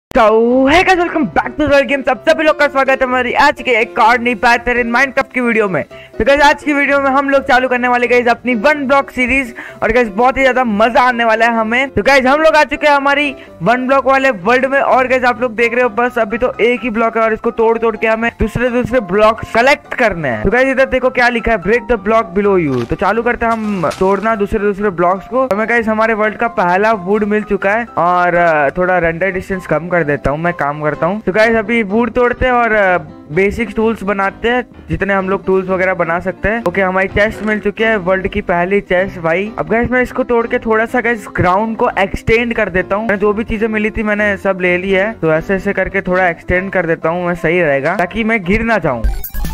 तो hey guys, welcome back to the game. सब सभी लोग का स्वागत है हमारी आज के एक और नई पैथर इन माइनक्राफ्ट की वीडियो में। तो गाइस आज की वीडियो में हम लोग चालू करने वाले गाइस अपनी वन ब्लॉक सीरीज, और गाइस बहुत ही ज्यादा मजा आने वाला है हमें। तो गाइस हम लोग आ चुके हैं हमारी वन ब्लॉक वाले वर्ल्ड में, और गाइस आप लोग देख रहे हो बस अभी तो एक ही ब्लॉक है और इसको तोड़ तोड़ के हमें दूसरे ब्लॉक कलेक्ट करने हैं। तो गाइस इधर देखो क्या लिखा है, break the block below you. तो चालू करते हैं हम तोड़ना दूसरे ब्लॉक्स को। हमें गाइस हमारे वर्ल्ड का पहला वुड मिल चुका है, और थोड़ा रेंडर डिस्टेंस कम कर देता हूँ, मैं काम करता हूँ। तो गाइस अभी वुड तोड़ते हैं और बेसिक टूल्स बनाते हैं, जितने हम लोग टूल्स वगैरह बना सकते हैं। ओके, हमारी चेस्ट मिल चुकी है, वर्ल्ड की पहली चेस्ट भाई। अब गाइस मैं इसको तोड़ के थोड़ा सा गाइस ग्राउंड को एक्सटेंड कर देता हूँ। जो भी चीजें मिली थी मैंने सब ले ली है, तो ऐसे ऐसे करके थोड़ा एक्सटेंड कर देता हूँ, मैं सही रहेगा ताकि मैं गिर ना जाऊँ।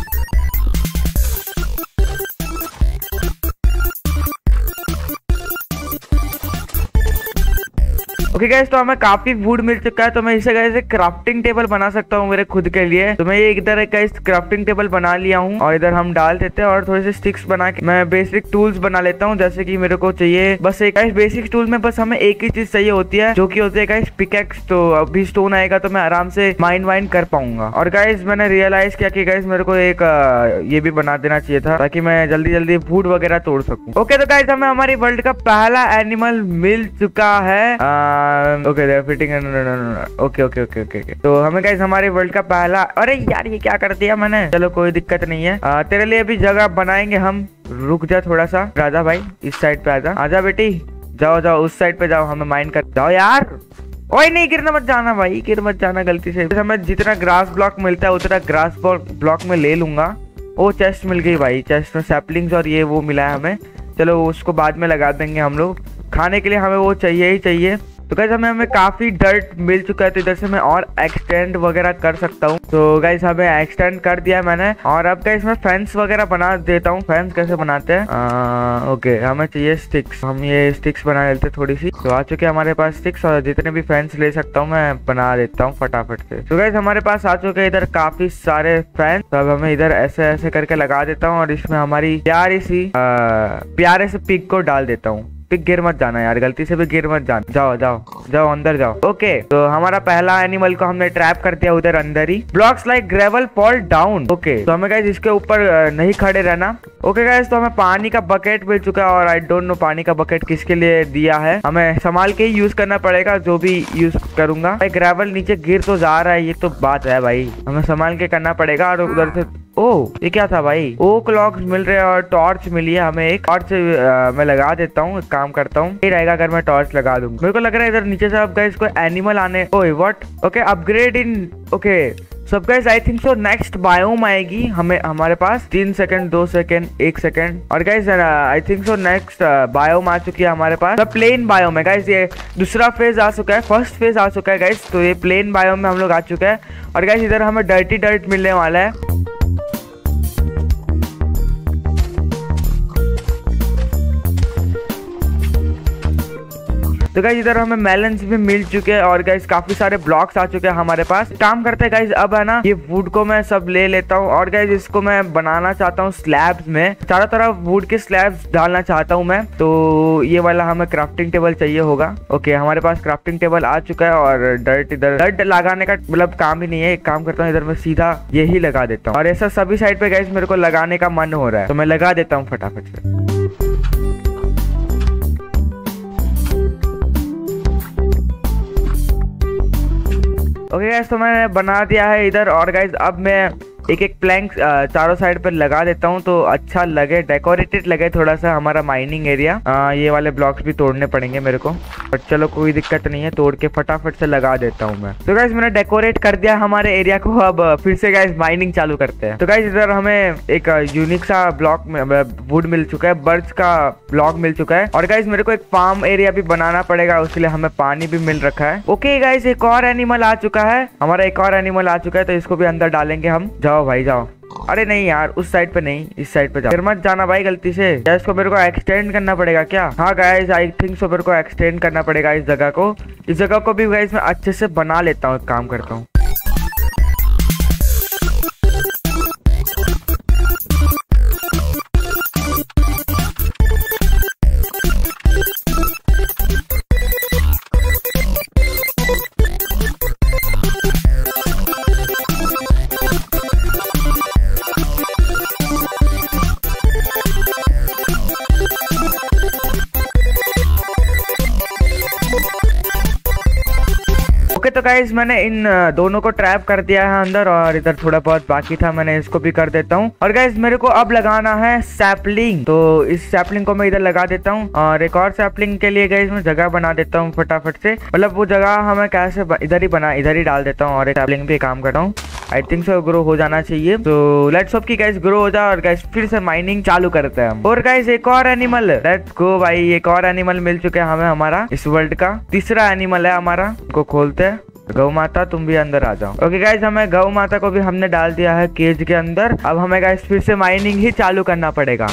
ओके गाइस, तो हमें काफी वुड मिल चुका है, तो मैं इसे गाइस एक क्राफ्टिंग टेबल बना सकता हूँ मेरे खुद के लिए। तो मैं ये इधर एक गाइस क्राफ्टिंग टेबल बना लिया हूँ, और इधर हम डाल देते हैं, और थोड़े से स्टिक्स बना के मैं बेसिक टूल्स बना लेता हूँ। जैसे कि मेरे को चाहिए बस एक गाइस बेसिक टूल में बस हमें एक ही चीज चाहिए होती है, जो कि होती है गाइस पिकैक्स। तो अभी स्टोन आएगा तो मैं आराम से माइन वाइन कर पाऊंगा। और गाइस मैंने रियलाइज किया कि गाइस मेरे को एक ये भी बना देना चाहिए था, ताकि मैं जल्दी जल्दी वुड वगैरह तोड़ सकूँ। ओके, तो गाइस हमें हमारी वर्ल्ड का पहला एनिमल मिल चुका है। Okay fitting, okay okay okay okay. तो हमें गाइस हमारे वर्ल्ड का पहला, अरे यार ये क्या कर दिया मैंने, चलो कोई दिक्कत नहीं है। तेरे लिए अभी जगह बनाएंगे हम, रुक जा थोड़ा सा। राजा भाई इस साइड पे आजा, आजा बेटी, जाओ जाओ उस साइड पे जाओ, हमें माइन कर जाओ यार। ओए नहीं, गिरना मत जाना भाई, गिर मत जाना गलती से। हमें जितना ग्रास ब्लॉक मिलता है उतना ग्रास ब्लॉक में ले लूंगा। ओ चेस्ट मिल गई भाई, चेस्ट में सैपलिंग्स और ये वो मिला है हमें। चलो उसको बाद में लगा देंगे हम लोग, खाने के लिए हमें वो चाहिए ही चाहिए। तो गाइस हमें काफी डर्ट मिल चुका है, तो इधर से मैं और एक्सटेंड वगैरह कर सकता हूँ। तो गाइस हमें एक्सटेंड कर दिया मैंने, और अब गाइस मैं फेंस वगैरह बना देता हूँ। फेंस कैसे बनाते हैं, ओके हमें चाहिए स्टिक्स, हम ये स्टिक्स बना लेते थोड़ी सी। तो आ चुके हमारे पास स्टिक्स, और जितने भी फेंस ले सकता हूँ मैं बना देता हूँ फटाफट से। तो गाइस हमारे पास आ चुके हैं इधर काफी सारे फेंस। तो अब हमें इधर ऐसे ऐसे करके लगा देता हूँ, और इसमें हमारी प्यारे से पिग को डाल देता हूँ। पिग गिर मत जाना यार, गलती से भी गिर मत जाना, जाओ जाओ जाओ अंदर जाओ। ओके, तो हमारा पहला एनिमल को हमने ट्रैप कर दिया उधर अंदर ही। Blocks like gravel fall down. Okay, तो हमें गाइस इसके ऊपर नहीं खड़े रहना। ओके गाइस, तो हमें पानी का बकेट मिल चुका है, और आई डोंट नो पानी का बकेट किसके लिए दिया है, हमें संभाल के ही यूज करना पड़ेगा, जो भी यूज करूंगा। भाई ग्रेवल नीचे गिर तो जा रहा है, ये तो बात है भाई, हमें संभाल के करना पड़ेगा। और उधर से ये क्या था भाई, ओक लॉग्स मिल रहे हैं, और टॉर्च मिली है हमें एक टॉर्च। मैं लगा देता हूँ, एक काम करता हूँ, ये रहेगा अगर मैं टॉर्च लगा दूंगा। मेरे को लग रहा है इधर नीचे से अब गाइस कोई एनिमल आने। ओए what, okay upgrade in, okay सब guys I think so next biome आएगी हमें, हमारे पास 3 सेकंड 2 सेकंड 1 सेकंड। और guys I think so next biome आ चुकी है हमारे पास, प्लेन बायोम है गाइस। ये दूसरा फेज आ चुका है, फर्स्ट फेज आ चुका है गाइस, तो ये प्लेन बायोम में हम लोग आ चुके हैं। और गाइस इधर हमें डर्टी डर्ट मिलने वाला है। तो गाइस इधर हमें मेलन्स भी मिल चुके हैं, और गाइस काफी सारे ब्लॉक्स आ चुके हैं हमारे पास। काम करते हैं गाइस, अब है ना ये वुड को मैं सब ले लेता हूँ, और गाइस इसको मैं बनाना चाहता हूँ स्लैब्स में, चारों तरफ वुड के स्लैब्स डालना चाहता हूँ मैं। तो ये वाला हमें क्राफ्टिंग टेबल चाहिए होगा। ओके, हमारे पास क्राफ्टिंग टेबल आ चुका है, और डर्ट लगाने का मतलब काम ही नहीं है। एक काम करता हूँ, इधर मैं सीधा यही लगा देता हूँ, और ऐसा सभी साइड पे गाइस मेरे को लगाने का मन हो रहा है, तो मैं लगा देता हूँ फटाफट से। ओके गाइस, तो मैंने बना दिया है इधर, और गाइस अब मैं एक एक प्लैंक चारों साइड पर लगा देता हूँ, तो अच्छा लगे, डेकोरेटेड लगे थोड़ा सा हमारा माइनिंग एरिया। ये वाले ब्लॉक्स भी तोड़ने पड़ेंगे मेरे को, बट चलो कोई दिक्कत नहीं है, तोड़ के फटाफट से लगा देता हूँ मैं। तो गाइस मैंने डेकोरेट कर दिया हमारे एरिया को, अब फिर से गाइस माइनिंग चालू करते हैं। तो गाइस इधर हमें एक यूनिक सा ब्लॉक में वुड मिल चुका है, बर्ड्स का ब्लॉक मिल चुका है। और गाइस मेरे को एक फार्म एरिया भी बनाना पड़ेगा, उसके लिए हमें पानी भी मिल रखा है। ओके गाइस, एक और एनिमल आ चुका है, हमारा एक और एनिमल आ चुका है, तो इसको भी अंदर डालेंगे हम। जाओ भाई जाओ, अरे नहीं यार उस साइड पे नहीं, इस साइड पे जाओ, फिर मत जाना भाई गलती से। क्या इसको मेरे को एक्सटेंड करना पड़ेगा क्या? हाँ गाइस आई थिंक सो मेरे को एक्सटेंड करना पड़ेगा इस जगह को। इस जगह को भी गाइस मैं अच्छे से बना लेता हूँ, एक काम करता हूँ। ओके तो गाइस मैंने इन दोनों को ट्रैप कर दिया है अंदर, और इधर थोड़ा बहुत बाकी था, मैंने इसको भी कर देता हूँ। और गाइस मेरे को अब लगाना है सैपलिंग, तो इस सैपलिंग को मैं इधर लगा देता हूँ। और एक और सैपलिंग के लिए गाइस मैं जगह बना देता हूँ फटाफट से, मतलब वो जगह हमें कैसे इधर ही डाल देता हूँ, और एक सैपलिंग पे काम करता हूँ। आई थिंक सो ग्रो हो जाना चाहिए, तो लेट्स होप कि गाइस ग्रो हो जाए। और गाइस फिर से माइनिंग चालू करते हैं हम। और गाइस एक और एनिमल, लेट्स गो भाई, एक और एनिमल मिल चुके हैं हमें, हमारा इस वर्ल्ड का तीसरा एनिमल है हमारा। को खोलते हैं। गौ माता तुम भी अंदर आ जाओ। ओके गाइस हमें गौ माता को भी हमने डाल दिया है केज के अंदर। अब हमें गाइस फिर से माइनिंग ही चालू करना पड़ेगा।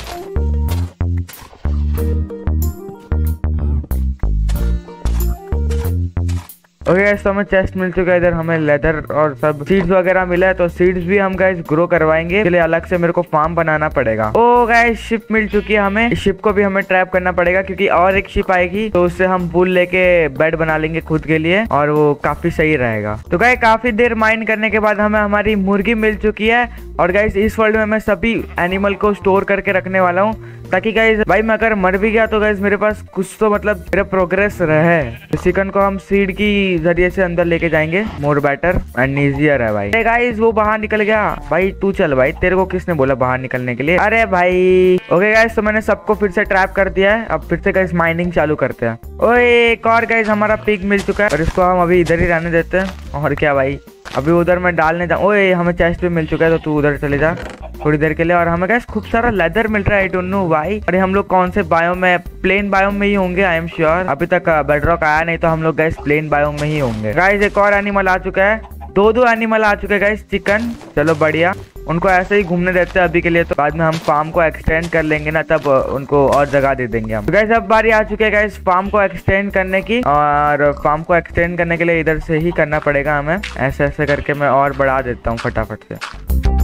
ओके गाइस तो हमें चेस्ट मिल चुका है, इधर हमें लेदर और सब सीड्स वगैरह मिला है, तो सीड्स भी हम गाइस ग्रो करवाएंगे। इसके लिए अलग से मेरे को फार्म बनाना पड़ेगा। ओ गाइस शिप मिल चुकी है हमें, इस शिप को भी हमें ट्रैप करना पड़ेगा, क्योंकि और एक शिप आएगी तो उससे हम वूल लेके बेड बना लेंगे खुद के लिए, और वो काफी सही रहेगा। तो गाइस काफी देर माइन करने के बाद हमें हमारी मुर्गी मिल चुकी है। और गाइस इस वर्ल्ड में मैं सभी एनिमल को स्टोर करके रखने वाला हूँ, ताकि गाइस भाई मैं अगर मर भी गया तो गाइस मेरे पास कुछ तो मतलब मेरा प्रोग्रेस रहे। इस चिकन को हम सीड की जरिए से अंदर लेके जाएंगे, मोर बेटर एंड इजियर है भाई। गाइस वो बाहर निकल गया भाई, तू चल भाई, तेरे को किसने बोला बाहर निकलने के लिए? अरे भाई ओके गाइस तो मैंने सबको फिर से ट्रैप कर दिया है। अब फिर से गाइस माइनिंग चालू करते हैं। ओए एक और गाइस हमारा पिग मिल चुका है, और इसको हम अभी इधर ही रहने देते हैं। और क्या भाई अभी उधर मैं डालने जाऊँ। ओए हमें चेस्ट भी मिल चुका है, तो तू उधर चले जा थोड़ी देर के लिए। और हमें गाइस खूब सारा लेदर मिल रहा है, आई डोंट नो व्हाई। अरे हम लोग कौन से बायोम में, प्लेन बायोम में ही होंगे आई एम श्योर। अभी तक बेडरॉक आया नहीं, तो हम लोग गाइस प्लेन बायोम में ही होंगे। गाइस एक और एनिमल आ चुका है, दो एनिमल आ चुके हैं गाइस चिकन। चलो बढ़िया, उनको ऐसे ही घूमने देते हैं अभी के लिए, तो बाद में हम फार्म को एक्सटेंड कर लेंगे ना, तब उनको और जगह दे देंगे हम। तो गाइस अब बारी आ चुकी है गाइस फार्म को एक्सटेंड करने की, और फार्म को एक्सटेंड करने के लिए इधर से ही करना पड़ेगा हमें। ऐसे ऐसे करके मैं और बढ़ा देता हूँ फटाफट से।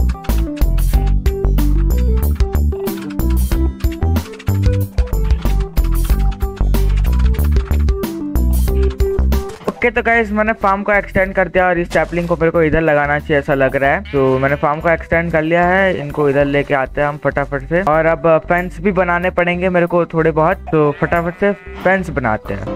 ओके तो गाइस मैंने फार्म को एक्सटेंड कर दिया, और इस सैपलिंग को मेरे को इधर लगाना चाहिए ऐसा लग रहा है। तो मैंने फार्म को एक्सटेंड कर लिया है, इनको इधर लेके आते हैं हम फटाफट से। और अब फेंस भी बनाने पड़ेंगे मेरे को थोड़े बहुत, तो फटाफट से फेंस बनाते हैं।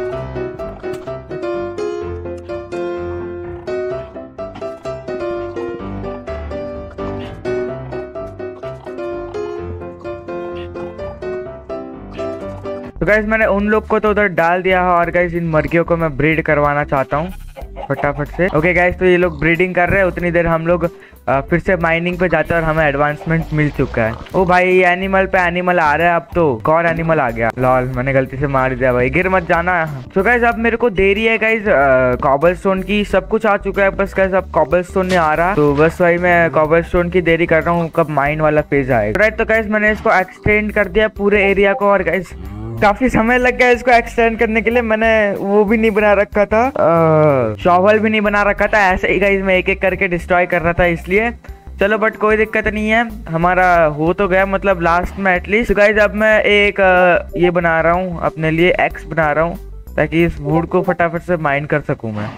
तो गाइस मैंने उन लोग को तो उधर डाल दिया है, और गाइस इन मुर्गियों को मैं ब्रीड करवाना चाहता हूँ फटाफट से। ओके गाइस तो ये लोग ब्रीडिंग कर रहे हैं, उतनी देर हम लोग फिर से माइनिंग पे जाते हैं, और हमें एडवांसमेंट मिल चुका है। ओ भाई एनिमल पे एनिमल आ रहा है, अब तो एक और एनिमल आ गया। लॉल मैंने गलती से मार दिया भाई, गिर मत जाना। तो गाइस अब मेरे को देरी है गाइस कॉबलस्टोन की, सब कुछ आ चुका है, बस गाइस अब कॉबलस्टोन नहीं आ रहा, तो बस भाई मैं कॉबलस्टोन की देरी कर रहा हूँ, कब माइन वाला फेज आएगा। राइट तो गाइस मैंने इसको एक्सटेंड कर दिया पूरे एरिया को, और गाइस काफी समय लग गया इसको एक्सटेंड करने के लिए। मैंने वो भी नहीं बना रखा था, शॉवल भी नहीं बना रखा था, ऐसे ही गाइस मैं एक एक करके डिस्ट्रॉय कर रहा था इसलिए। चलो बट कोई दिक्कत नहीं है, हमारा हो तो गया मतलब लास्ट में एटलीस्ट। गाइस अब मैं एक ये बना रहा हूँ अपने लिए, एक्स बना रहा हूँ, ताकि इस वुड को फटाफट से माइन कर सकूँ मैं।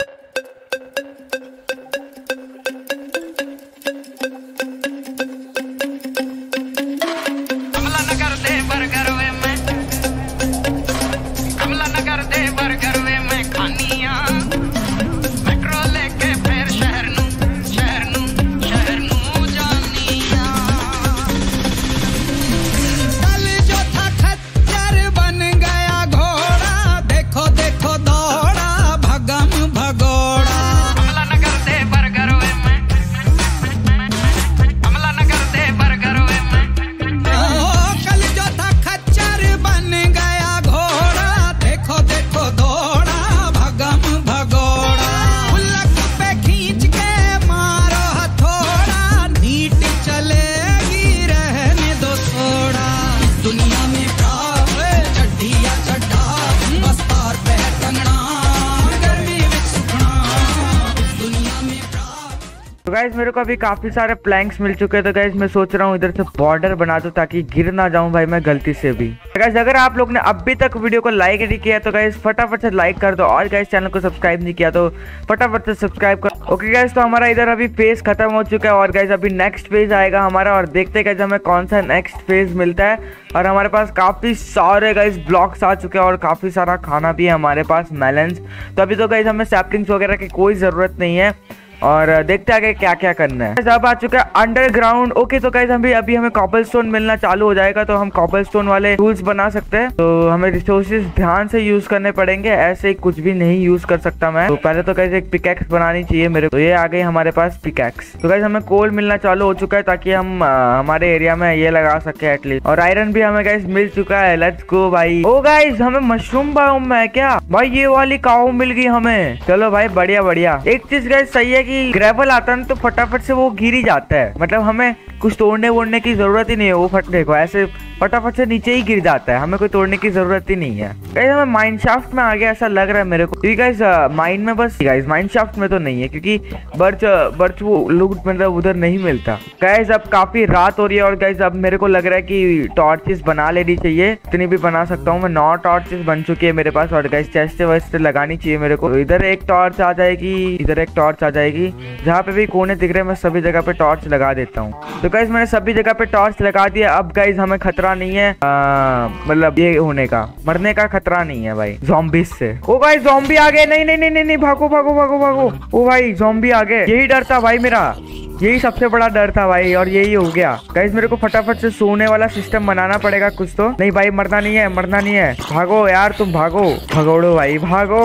भगम भगो तो गाइस मेरे को अभी काफी सारे प्लैंक्स मिल चुके हैं। तो गाइस मैं सोच रहा हूँ इधर से बॉर्डर बना दूं ताकि गिर ना जाऊं भाई मैं गलती से भी। तो गाइस अगर आप लोग ने अभी तक वीडियो को लाइक नहीं किया तो गाइस फटाफट से लाइक कर दो, और गाइस चैनल को सब्सक्राइब नहीं किया तो फटाफट से सब्सक्राइब कर। ओके गाइस, तो हमारा इधर अभी फेज खत्म हो चुका है और गाइस अभी नेक्स्ट फेज आएगा हमारा, और देखते हैं गाइस हमें कौन सा नेक्स्ट फेज मिलता है। और हमारे पास काफी सारे गाइस ब्लॉक्स आ चुके हैं और काफी सारा खाना भी है हमारे पास, मेलन्स। तो अभी तो गाइस हमें सैपलिंग्स वगैरह की कोई जरूरत नहीं है, और देखते आगे क्या क्या करना है। अब आ चुका है अंडरग्राउंड। ओके तो गाइस अभी हमें कॉबलस्टोन मिलना चालू हो जाएगा, तो हम कॉबलस्टोन वाले टूल्स बना सकते हैं। तो हमें रिसोर्सेज ध्यान से यूज करने पड़ेंगे, ऐसे ही कुछ भी नहीं यूज कर सकता मैं। तो पहले तो गाइस एक पिकैक्स बनानी चाहिए मेरे को। तो ये आ गई हमारे पास पिकैक्स। तो गाइस हमें कोल मिलना चालू हो चुका है ताकि हम हमारे एरिया में ये लगा सके एटलीस्ट। और आयरन भी हमें गाइस मिल चुका है। लेट्स गो भाई। ओ गाइस हमें मशरूम बायोम में है क्या भाई, ये वाली काऊ मिल गई हमें। चलो भाई बढ़िया बढ़िया। एक चीज गाइस सही है कि ग्रेवल आता है तो फटाफट से वो गिर ही जाता है, मतलब हमें कुछ तोड़ने वोड़ने की जरूरत ही नहीं है। वो देखो ऐसे फटाफट से नीचे ही गिर जाता है, हमें कोई तोड़ने की जरूरत ही नहीं है। गाइस हमें माइनशाफ्ट में आ गया ऐसा लग रहा है मेरे को, क्योंकि गाइस माइन में बस गाइस माइनशाफ्ट में तो नहीं है, क्योंकि बर्च वो लूट मतलब उधर नहीं मिलता। गाइस अब काफी रात हो रही है और गाइस अब मेरे को लग रहा है कि टॉर्चेस बना लेनी चाहिए, इतनी भी बना सकता हूँ मैं। 9 टॉर्चेस बन चुकी है मेरे पास, और गाइस चेस्ट वेस्ट लगानी चाहिए मेरे को। इधर एक टॉर्च आ जाएगी, इधर एक टॉर्च आ जाएगी, जहाँ पे भी कोने दिख रहे हैं मैं सभी जगह पे टॉर्च लगा देता हूँ। तो गाइस मैंने सभी जगह पे टॉर्च लगा दिया। अब गाइस हमें खतरा नहीं है, मतलब ये होने का, मरने का खतरा नहीं है भाई ज़ॉम्बीज से। ओ गाइस ज़ॉम्बी आ गए। नहीं नहीं नहीं नहीं, नहीं भागो भागो भागो भागो। ओ भाई ज़ॉम्बी आ गए, यही डर था भाई मेरा, यही सबसे बड़ा डर था भाई, और यही हो गया। गाइस मेरे को फटाफट से सोने वाला सिस्टम बनाना पड़ेगा कुछ तो। नहीं भाई मरना नहीं है, मरना नहीं है, भागो यार तुम भागो, भगोड़ो भाई भागो।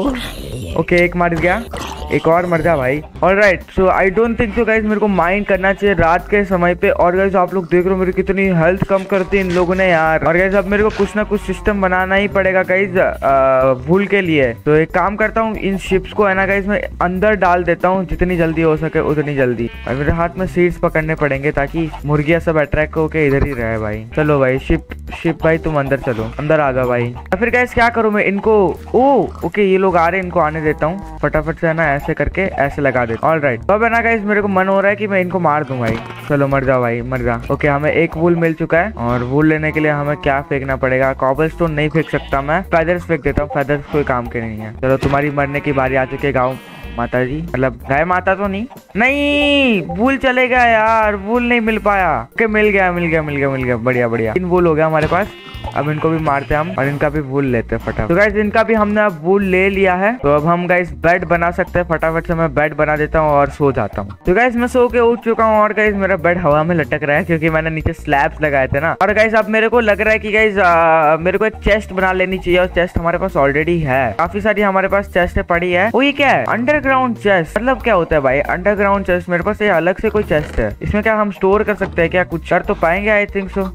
ओके एक मर गया, एक और मर जा भाई। Alright so I don't think so guys मेरे को माइंड करना चाहिए रात के समय पे। और गाइस आप लोग देख रहे हो मेरी कितनी हेल्थ कम करती है इन लोगों ने यार। और गाइस अब मेरे को कुछ ना कुछ सिस्टम बनाना ही पड़ेगा गाइस वूल के लिए। तो एक काम करता हूँ, इन शिप्स को है ना गाइस मैं अंदर डाल देता हूँ जितनी जल्दी हो सके उतनी जल्दी। और मेरे हाथ में सीड्स पकड़ने पड़ेंगे ताकि मुर्गियां सब अट्रैक्ट होके इधर ही रहे भाई। चलो भाई शिप भाई तुम अंदर चलो, अंदर आ जाओ भाई। और फिर गाइस क्या करूँ मैं इनको, ओके ये लोग आ रहे हैं, इनको आने देता हूँ फटाफट से है ना, ऐसे करके ऐसे लगा देता हूँ। ऑलराइट तो अब है ना गाइस मेरे को मन हो रहा है कि मैं इनको मार दूं भाई। चलो मर जाओ भाई मर जा। ओके हमें एक वूल मिल चुका है, और वूल लेने के लिए हमें क्या फेंकना पड़ेगा, कॉबलस्टोन नहीं फेंक सकता मैं, फेदर्स फेंक देता हूँ, फेदर्स कोई काम के नहीं है। चलो तुम्हारी मरने की बारी आ चुकी है गाँव माता जी, मतलब गाय माता तो नहीं वूल चलेगा यार, वूल नहीं मिल पाया। ओके मिल गया मिल गया मिल गया मिल गया, बढ़िया बढ़िया। 3 वूल हो गया हमारे पास। अब इनको भी मारते हैं हम, और इनका भी वूल लेते हैं फटाफट। तो गाइस इनका भी हमने अब वूल ले लिया है, तो अब हम गाइस बेड बना सकते हैं। फटाफट से मैं बेड बना देता हूँ और सो जाता हूँ। तो गाइस मैं सो के उठ चुका हूँ, और गाइस मेरा बेड हवा में लटक रहा है क्योंकि मैंने नीचे स्लैब्स लगाए थे ना। और गाइस अब मेरे को लग रहा है कि गाइस मेरे को एक चेस्ट बना लेनी चाहिए, और चेस्ट हमारे पास ऑलरेडी है, काफी सारी हमारे पास चेस्ट पड़ी है। वो ये क्या है अंडरग्राउंड चेस्ट, मतलब क्या होता है भाई अंडरग्राउंड चेस्ट? मेरे पास ये अलग से कोई चेस्ट है, इसमें क्या हम स्टोर कर सकते हैं क्या? कुछ कर तो पाएंगे आई थिंक सो।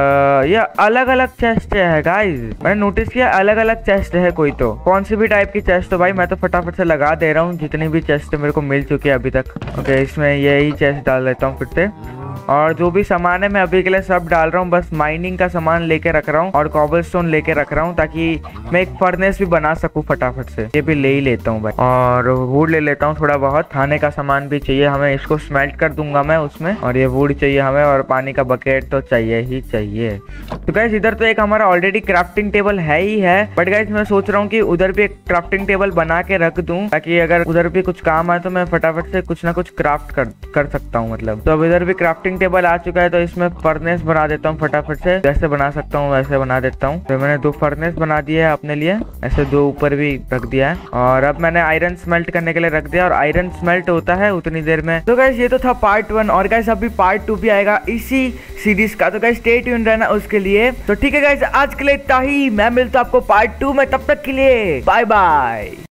ये अलग अलग चेस्ट है गाइस, मैंने नोटिस किया अलग अलग चेस्ट है कोई तो। कौन सी भी टाइप की चेस्ट हो भाई, मैं तो फटाफट से लगा दे रहा हूँ जितनी भी चेस्ट मेरे को मिल चुकी है अभी तक। ओके इसमें यही चेस्ट डाल देता हूँ फिर से, और जो भी सामान है मैं अभी के लिए सब डाल रहा हूँ। बस माइनिंग का सामान लेके रख रहा हूँ और कॉबलस्टोन लेके रख रहा हूँ ताकि मैं एक फर्नेस भी बना सकूँ फटाफट से। ये भी ले ही लेता हूँ भाई, और वुड ले लेता हूँ थोड़ा बहुत। खाने का सामान भी चाहिए हमें, इसको स्मेल्ट कर दूंगा मैं उसमें। और ये वुड चाहिए हमें, और पानी का बकेट तो चाहिए ही चाहिए। तो गाइस इधर तो एक हमारा ऑलरेडी क्राफ्टिंग टेबल है ही है, बट गाइस मैं सोच रहा हूँ कि उधर भी एक क्राफ्टिंग टेबल बना के रख दूं ताकि अगर उधर भी कुछ काम आए तो मैं फटाफट से कुछ ना कुछ क्राफ्ट कर सकता हूँ मतलब। तो अब इधर भी क्राफ्टिंग टेबल आ चुका है, तो इसमें फर्नेस बना देता हूँ फटाफट से। जैसे बना सकता हूँ वैसे बना देता हूँ। तो मैंने 2 फर्नेस बना दिए है अपने लिए, ऐसे 2 ऊपर भी रख दिया है। और अब मैंने आयरन स्मेल्ट करने के लिए रख दिया, और आयरन स्मेल्ट होता है उतनी देर में। तो गाइस ये तो था पार्ट 1, और गाइस अभी पार्ट 2 भी आएगा इसी सीरीज का, तो गाइस स्टे ट्यून्ड रहना उसके लिए। तो ठीक है गाइस आज के लिए इतना ही, मैं मिलता हूं आपको पार्ट 2 में, तब तक के लिए बाय बाय।